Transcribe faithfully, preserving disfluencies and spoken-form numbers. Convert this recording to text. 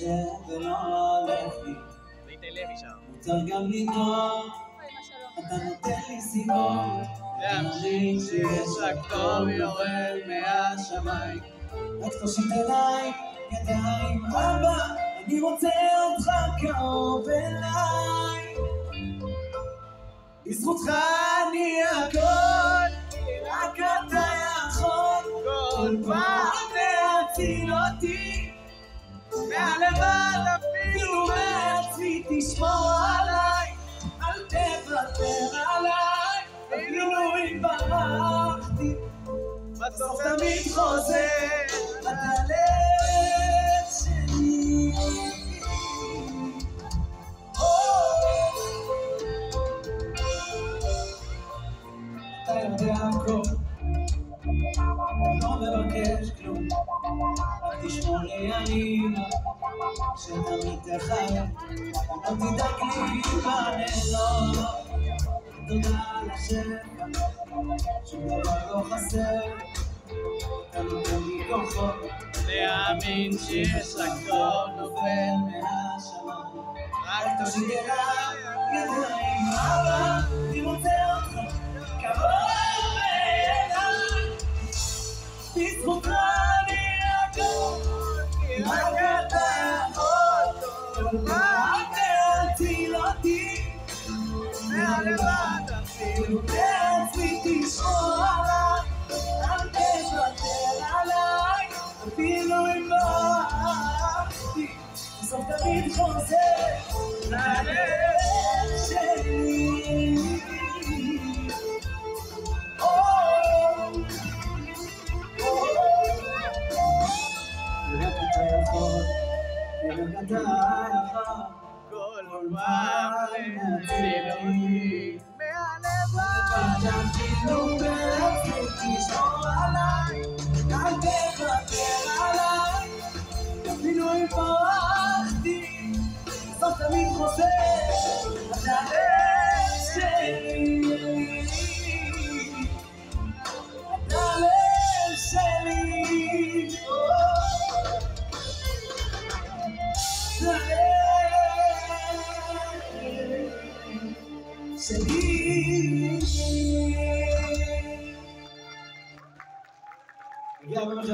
ולא לפי. ואיתי לוי שם. מותר גם לדעות, אתה נותן לי סיבות להמשיך שיש רק טוב יורד מהשמיים. רק תושיט אליי ידיים, אבא, אני רוצה אותך קרוב אליי. בזכותך אני הכל, רק אתה יכול כל פעם להציל אותי מהלבד, אפילו מעצמי תשמור עליי, אל תוותר עליי, אפילו אם ברחתי בסוף תמיד חוזר אתה לב שלי. אתה יודע הכל, לא מבקש כלום, רק תשמור לי אני שתמיד תחיה, לא תדאג לי בלילות. תודה על השפע, שום דבר לא חסר, אתה נותן לי כוחות להאמין שיש רק טוב נופל מהשמיים. רק תושיט אליי ידיים, אבא, אני רוצה אותך קרוב אליי. בזכותך אני הכל, רק אתה יכול כל פעם להציל אותי מהלבד, אפילו בעצמי תשמור עליי, אל תוותר עליי, אפילו אם ברחתי בסוף תמיד חוזר ללב שלי. רק אתה יכול, רק אתה יכול כל פעם להציל אותי מהלבד, אפילו בעצמי תשמור עליי, אל תוותר עליי, אפילו אם ברחתי בסוף תמיד חוזר ללב שלי. ללב שלי, ללב שלי.